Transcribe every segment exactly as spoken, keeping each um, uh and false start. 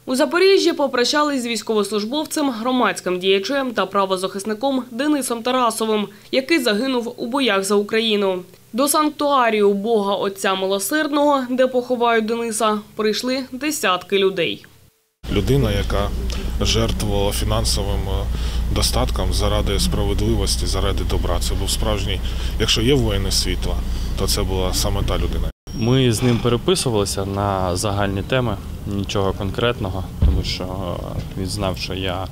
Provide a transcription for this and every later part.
У Запоріжжі попрощались з військовослужбовцем, громадським діячем та правозахисником Денисом Тарасовим, який загинув у боях за Україну. До санктуарію Бога Отця Милосердного, де поховають Дениса, прийшли десятки людей. Людина, яка жертвувала фінансовим достатком заради справедливості, заради добра. Це був справжній, якщо є воїни світла, то це була саме та людина. Ми з ним переписувалися на загальні теми, нічого конкретного, тому що він знав, що я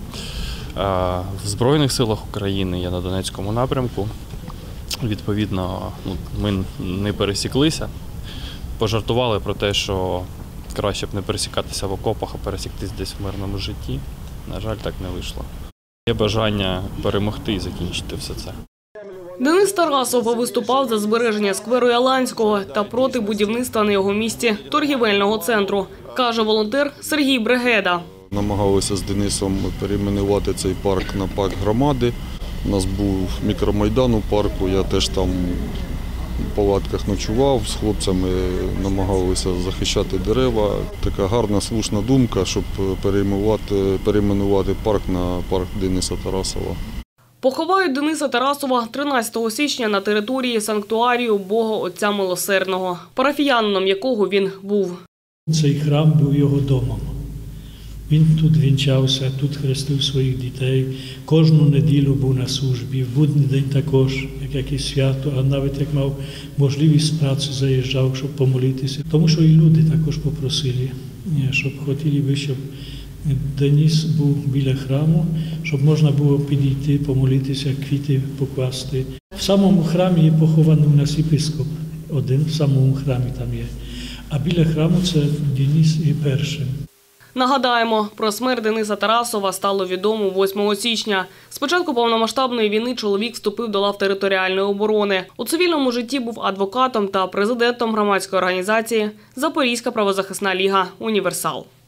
в Збройних силах України, я на Донецькому напрямку. Відповідно, ми не пересіклися, пожартували про те, що краще б не пересікатися в окопах, а пересіктись десь в мирному житті. На жаль, так не вийшло. Є бажання перемогти і закінчити все це. Денис Тарасов виступав за збереження скверу Яланського та проти будівництва на його місці торгівельного центру, каже волонтер Сергій Брегеда. Намагалися з Денисом перейменувати цей парк на парк громади. У нас був мікромайдан у парку, я теж там в палатках ночував, з хлопцями намагалися захищати дерева. Така гарна, слушна думка, щоб перейменувати, перейменувати парк на парк Дениса Тарасова. Поховають Дениса Тарасова тринадцятого січня на території санктуарію Бога Отця Милосердного, парафіянином якого він був. Цей храм був його домом. Він тут вінчався, тут хрестив своїх дітей. Кожну неділю був на службі, в будній день також, як якесь свято, а навіть як мав можливість праці, заїжджав, щоб помолитися. Тому що і люди також попросили, щоб хотіли би, щоб Деніс був біля храму, щоб можна було підійти, помолитися, квіти покласти. В самому храмі є похований у нас єпископ, один в самому храмі там є. А біля храму це Деніс і першим. Нагадаємо, про смерть Дениса Тарасова стало відомо восьмого січня. З початку повномасштабної війни чоловік вступив до лав територіальної оборони. У цивільному житті був адвокатом та президентом громадської організації «Запорізька правозахисна ліга Універсал».